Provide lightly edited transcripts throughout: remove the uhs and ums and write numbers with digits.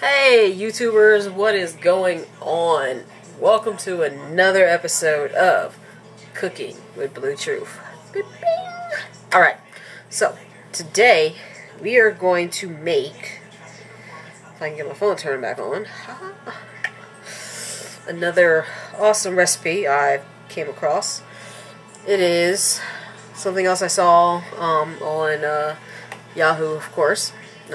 Hey YouTubers, what is going on? Welcome to another episode of Cooking with Blue Truth. Alright, so today we are going to make, if I can get my phone turned back on, another awesome recipe I came across. It is something else I saw on Yahoo, of course.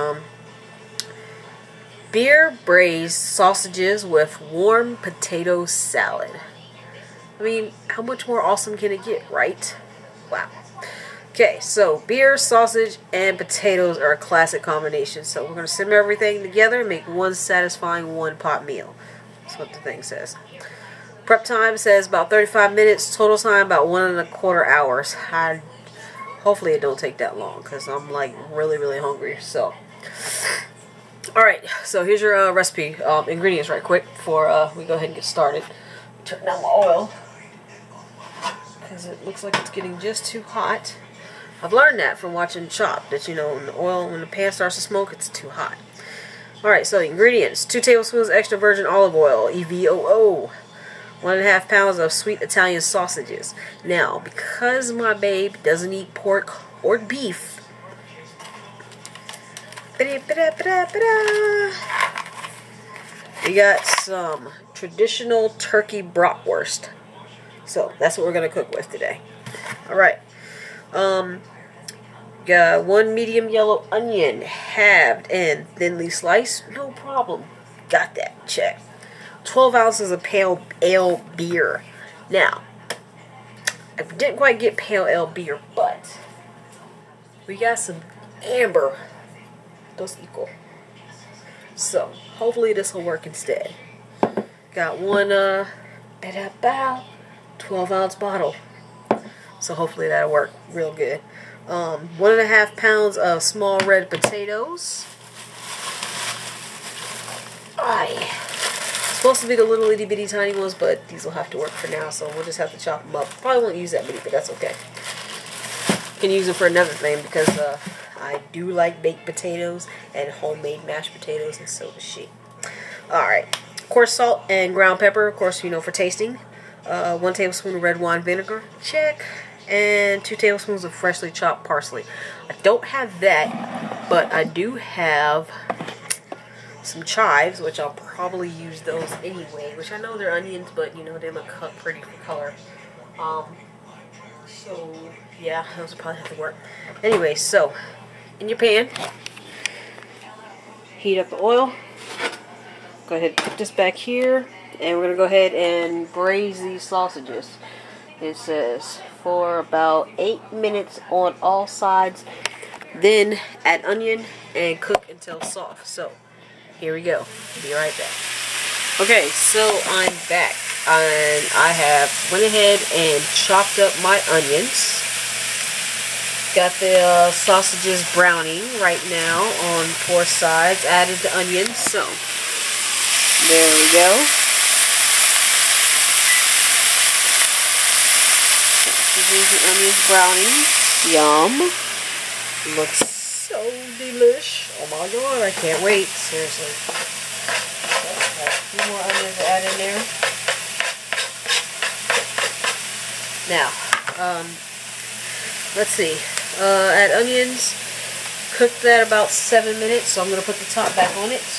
Beer-Braised sausages with warm potato salad. I mean, how much more awesome can it get, right? Wow. Okay, so beer, sausage, and potatoes are a classic combination. So we're going to simmer everything together and make one satisfying one-pot meal. That's what the thing says. Prep time says about 35 minutes. Total time about 1¼ hours. Hopefully it don't take that long because I'm like really hungry. So, alright, so here's your recipe ingredients right quick before we go ahead and get started. Turn down my oil because it looks like it's getting just too hot. I've learned that from watching Chopped, that, you know, when the pan starts to smoke, it's too hot. Alright, so the ingredients: 2 tablespoons extra virgin olive oil, EVOO. 1½ pounds of sweet Italian sausages. Now, because my babe doesn't eat pork or beef, we got some traditional turkey bratwurst. So that's what we're gonna cook with today. Alright. Got 1 medium yellow onion, halved and thinly sliced. No problem. Got that. Check. 12 ounces of pale ale beer. Now, I didn't quite get pale ale beer, but we got some amber. Those equal. So, hopefully this will work instead. Got one 12-ounce bottle. So hopefully that'll work real good. 1½ pounds of small red potatoes. Supposed to be the little itty bitty tiny ones, but these will have to work for now, so we'll just have to chop them up. Probably won't use that many, but that's okay. Can use them for another thing because I do like baked potatoes and homemade mashed potatoes, and so does she. Alright. Of course, salt and ground pepper, of course, you know, for tasting. 1 tablespoon of red wine vinegar. Check. And 2 tablespoons of freshly chopped parsley. I don't have that, but I do have some chives, which I'll probably use those anyway, which I know they're onions, but you know, they look pretty for color. So yeah, those will probably have to work. Anyway, so in your pan, heat up the oil. Go ahead and put this back here, and we're gonna go ahead and braise these sausages. It says for about 8 minutes on all sides, then add onion and cook until soft. So here we go. Be right back. Okay, so I'm back, and I have went ahead and chopped up my onions. Got the sausages browning right now on 4 sides. Added the onions. So there we go. Sausages and onions browning. Yum. Looks so delish. Oh my god, I can't wait. Seriously. Okay, a few more onions to add in there. Now, let's see. Add onions. Cook that about 7 minutes. So I'm gonna put the top back on it.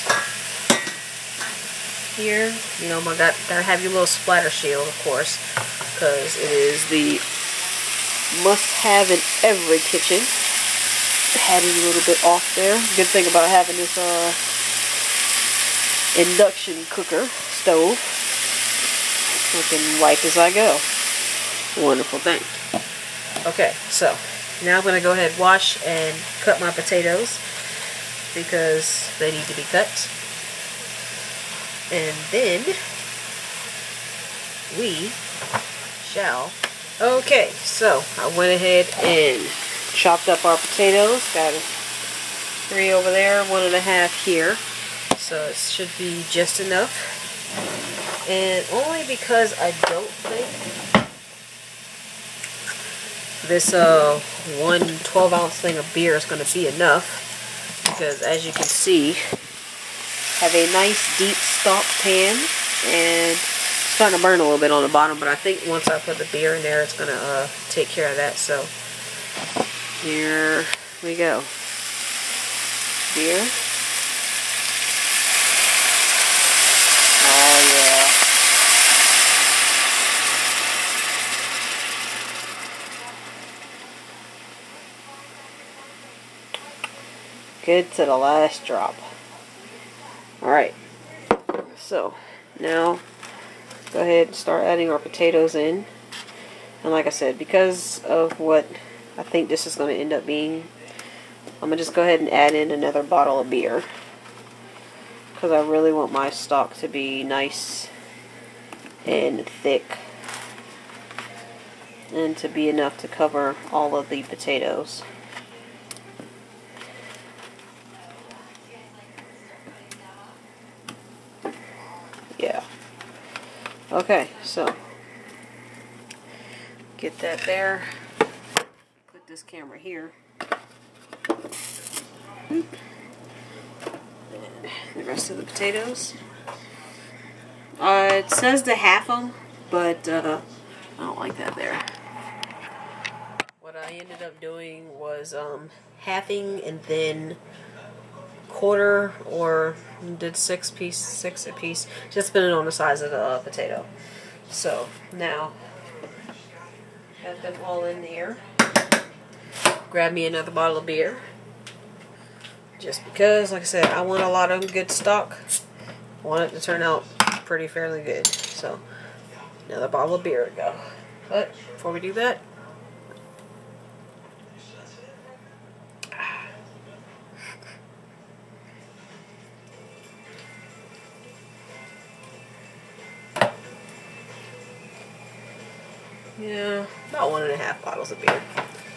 Here, you know, gotta have your little splatter shield, of course, because it is the must-have in every kitchen. Had it a little bit off there. Good thing about having this induction cooker stove. I can wipe as I go. Wonderful thing. Okay, so now I'm going to go ahead and wash and cut my potatoes because they need to be cut. And then we shall. Okay, so I went ahead and chopped up our potatoes. Got 3 over there, 1½ here. So it should be just enough. And only because I don't think this 1 12-ounce thing of beer is going to be enough. Because as you can see, Have a nice deep stock pan, and it's starting to burn a little bit on the bottom, but I think once I put the beer in there, it's going to take care of that. So here we go. Beer. Oh yeah. Good to the last drop. Alright, so now go ahead and start adding our potatoes in. And like I said, because of what I think this is going to end up being, I'm going to just go ahead and add in another bottle of beer. Because I really want my stock to be nice and thick. And to be enough to cover all of the potatoes. Yeah. Okay, so get that there. Put this camera here. And the rest of the potatoes. It says to half them, but I don't like that there. What I ended up doing was halving and then quarter, or did six a piece, just depending on the size of the potato. So now have them all in there. Grab me another bottle of beer, just because, like I said, I want a lot of good stock. I want it to turn out pretty fairly good. So another bottle of beer to go. But before we do that, yeah, about 1.5 bottles of beer.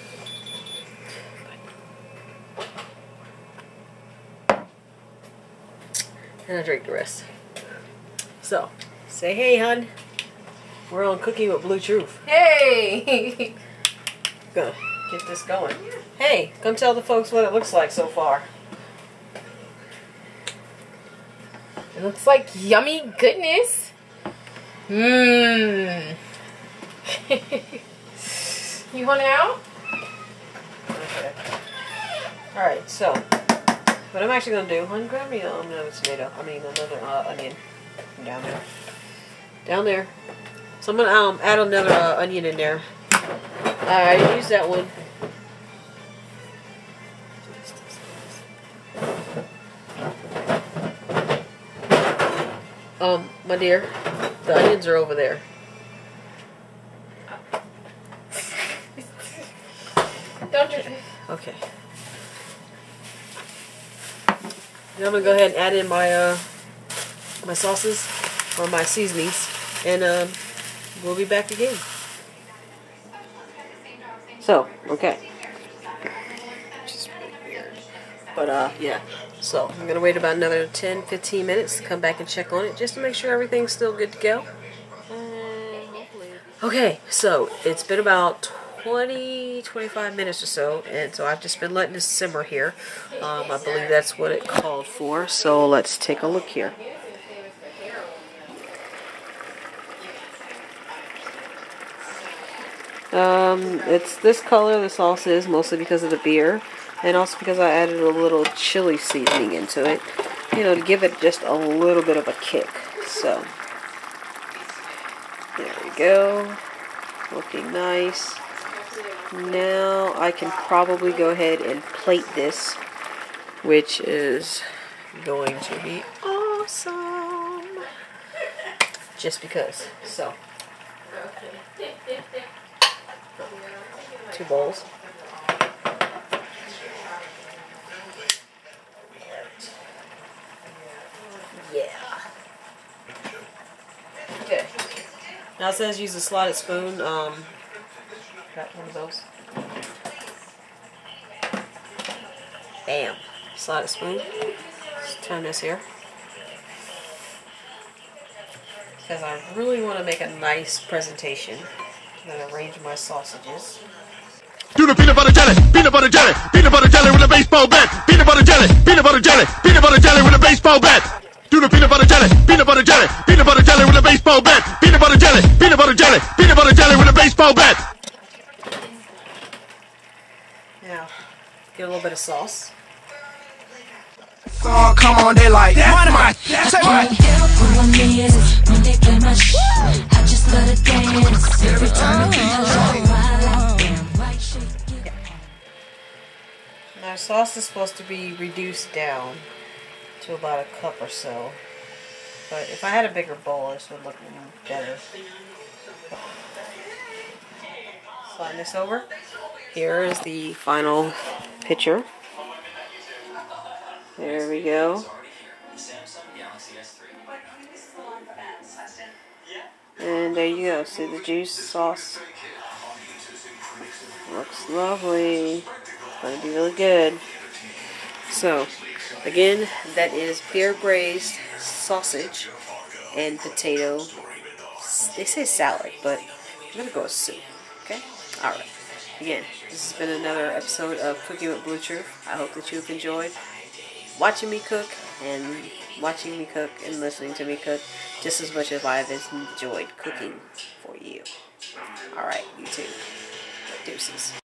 And I drink the rest. So, say hey, hun. We're on Cooking with Blue Truth. Hey! Gonna get this going. Hey, come tell the folks what it looks like so far. It looks like yummy goodness. Mmm. You want it out? Okay. Alright, so what I'm actually going to do, hun, grab me another tomato. I mean, another onion. Down there. Down there. So I'm going to add another onion in there. I already used that one. My dear, the onions are over there. Don't you? Okay. Now I'm gonna go ahead and add in my my sauces or my seasonings, and we'll be back again. So, okay. Just really weird. But yeah. So I'm gonna wait about another 10-15 minutes to come back and check on it, just to make sure everything's still good to go. And hopefully. Okay, so it's been about 20-25 minutes or so, and so I've just been letting this simmer here. I believe that's what it called for, so let's take a look here. It's this color, the sauce is, mostly because of the beer, and also because I added a little chili seasoning into it, you know, to give it just a little bit of a kick. So, there we go, looking nice. Now I can probably go ahead and plate this, which is going to be awesome. Just because. So, 2 bowls. Yeah. Okay. Now it says use a slotted spoon. Got one of those. Bam. Slide a spoon. Let's turn this here. Because I really want to make a nice presentation. I'm going to arrange my sausages. Do the peanut butter jelly with a baseball bat. Peanut butter jelly with a baseball bat. Do the peanut butter jelly, peanut butter jelly, peanut butter jelly with a baseball bat. Peanut butter jelly, peanut butter jelly, peanut butter jelly with a baseball bat. Now, get a little bit of sauce. Oh, come on, they like that. What am I? Say what? When they play my shit, I just let it dance. Every time it Now, sauce is supposed to be reduced down to about a cup or so. But if I had a bigger bowl, this would look better. Slide this over. Here is the final picture. There we go. And there you go. See the juice sauce? Looks lovely. It's going to be really good. So, again, that is beer-braised sausage and potato. They say salad, but I'm going to go with soup. Okay? Alright. Again, this has been another episode of Cooking with Blue Truth. I hope that you've enjoyed watching me cook and listening to me cook just as much as I've enjoyed cooking for you. Alright, you too. Deuces.